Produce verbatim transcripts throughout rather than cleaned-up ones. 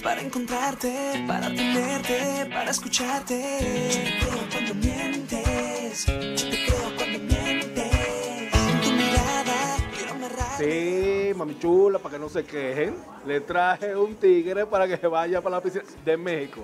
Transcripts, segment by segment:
para encontrarte, para tenerte, para escucharte. Yo te creo cuando mientes, yo te creo cuando mientes. En tu mirada quiero amarrar. Sí, mami chula, para que no se quejen, le traje un tigre para que se vaya para la piscina de México.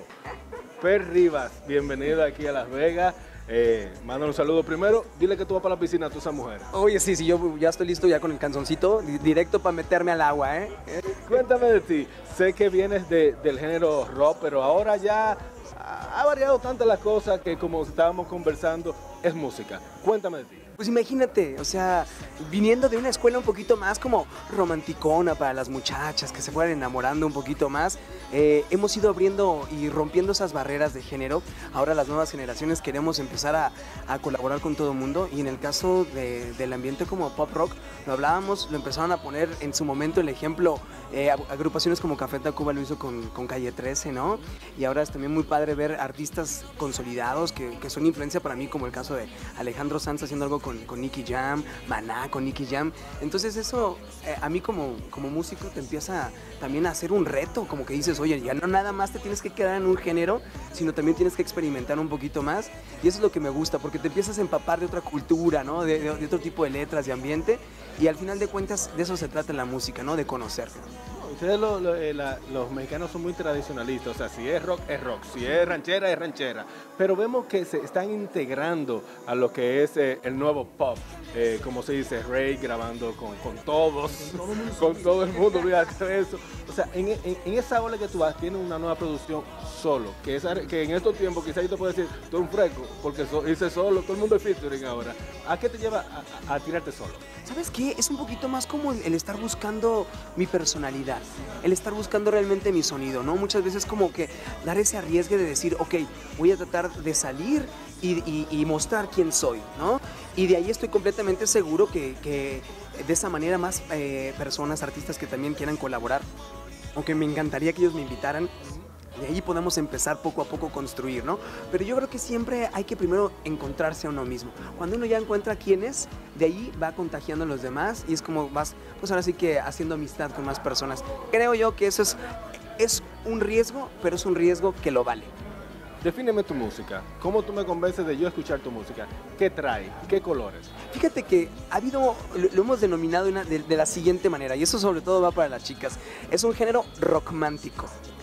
Fer Rivas, bienvenido aquí a Las Vegas. Eh, mándale un saludo primero, dile que tú vas para la piscina a tu esa mujer. Oye, sí, sí, yo ya estoy listo ya con el canzoncito, di- directo para meterme al agua, ¿eh? Cuéntame de ti, sé que vienes de, del género rock, pero ahora ya ha variado tanto las cosas que como estábamos conversando, es música. Cuéntame de ti. Pues imagínate, o sea, viniendo de una escuela un poquito más como romanticona para las muchachas, que se fueran enamorando un poquito más, eh, hemos ido abriendo y rompiendo esas barreras de género. Ahora las nuevas generaciones queremos empezar a, a colaborar con todo el mundo, y en el caso de, del ambiente como pop rock, lo hablábamos, lo empezaron a poner en su momento el ejemplo, eh, agrupaciones como Café Tacuba lo hizo con, con Calle trece, ¿no? Y ahora es también muy padre ver artistas consolidados que, que son influencia para mí, como el caso de Alejandro Sanz haciendo algo con Con, con Nicky Jam, Maná con Nicky Jam. Entonces eso eh, a mí como, como músico te empieza también a hacer un reto, como que dices, oye, ya no nada más te tienes que quedar en un género, sino también tienes que experimentar un poquito más, y eso es lo que me gusta, porque te empiezas a empapar de otra cultura, ¿no? De, de, de otro tipo de letras, de ambiente, y al final de cuentas de eso se trata la música, ¿no? De conocerlo. Ustedes lo- lo- eh, la- los mexicanos son muy tradicionalistas, o sea, si es rock, es rock, si es ranchera, es ranchera, pero vemos que se están integrando a lo que es eh, el nuevo pop, eh, como se dice, Rey grabando con, con todos, con todo el mundo, olvídate de eso. O sea, en, en- en esa ola que tú vas, tienes una nueva producción solo, que, esa, que en estos tiempos quizás yo te puedo decir, tú eres un fresco, porque so, hice solo, todo el mundo es featuring ahora. ¿A qué te lleva a, a- a tirarte solo? ¿Sabes qué? Es un poquito más como el, el estar buscando mi personalidad, el estar buscando realmente mi sonido, ¿no? Muchas veces como que dar ese arriesgue de decir, ok, voy a tratar de salir y, y- y mostrar quién soy, ¿no? Y de ahí estoy completamente seguro que, que de esa manera más eh, personas, artistas que también quieran colaborar, aunque me encantaría que ellos me invitaran, de ahí podemos empezar poco a poco a construir, ¿no? Pero yo creo que siempre hay que primero encontrarse a uno mismo. Cuando uno ya encuentra quién es, de ahí va contagiando a los demás, y es como vas, pues ahora sí que haciendo amistad con más personas. Creo yo que eso es, es un riesgo, pero es un riesgo que lo vale. Defíneme tu música. ¿Cómo tú me convences de yo escuchar tu música? ¿Qué trae? ¿Qué colores? Fíjate que ha habido, lo, lo hemos denominado de, una- de- de la siguiente manera, y eso sobre todo va para las chicas. Es un género rockmántico.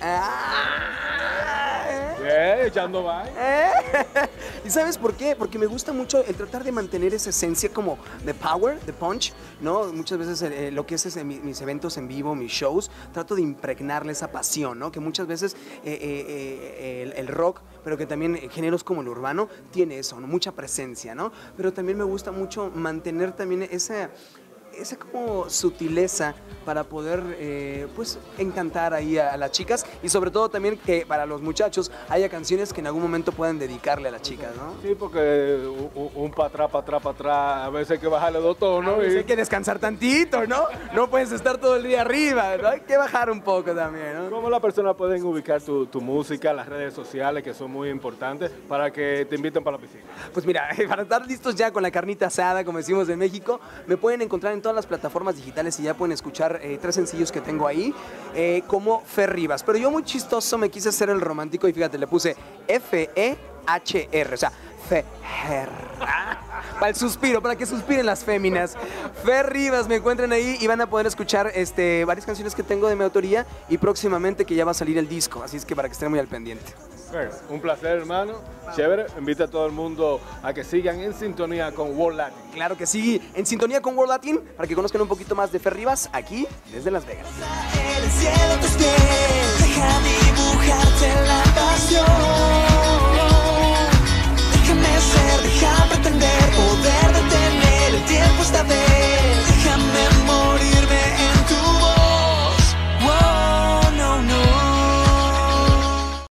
Ah, Bien, echando va. ¿Eh? ¿Y sabes por qué? Porque me gusta mucho el tratar de mantener esa esencia como de power, de punch, ¿no? Muchas veces eh, lo que es ese, mi- mis eventos en vivo, mis shows, trato de impregnarle esa pasión, ¿no? Que muchas veces eh, eh, eh, el, el rock, pero que también géneros como el urbano, tiene eso, ¿no? Mucha presencia, ¿no? Pero también me gusta mucho mantener también esa... esa como sutileza para poder eh, pues encantar ahí a, a las chicas, y sobre todo también que para los muchachos haya canciones que en algún momento puedan dedicarle a las chicas, ¿no? Sí, porque un, un para atrás, para atrás, para atrás, a veces hay que bajarle dos tonos. Pues y- hay que descansar tantito, ¿no? No puedes estar todo el día arriba, ¿no? Hay que bajar un poco también, ¿no? ¿Cómo las personas pueden ubicar tu, tu música, las redes sociales, que son muy importantes, para que te inviten para la piscina? Pues mira, para estar listos ya con la carnita asada, como decimos en México, me pueden encontrar en todas las plataformas digitales y ya pueden escuchar eh, tres sencillos que tengo ahí, eh, como Fer Rivas. Pero yo muy chistoso me quise hacer el romántico y fíjate, le puse F E H R, o sea, Fer. Para el suspiro, para que suspiren las féminas. Fer Rivas, me encuentran ahí y van a poder escuchar este, varias canciones que tengo de mi autoría, y próximamente que ya va a salir el disco, así es que para que estén muy al pendiente. Fer, un placer, hermano. Chévere. Invita a todo el mundo a que sigan en sintonía con World Latin. Claro que sí, en sintonía con World Latin, para que conozcan un poquito más de Fer Rivas, aquí desde Las Vegas. El cielo tus pies, deja dibujarte la pasión.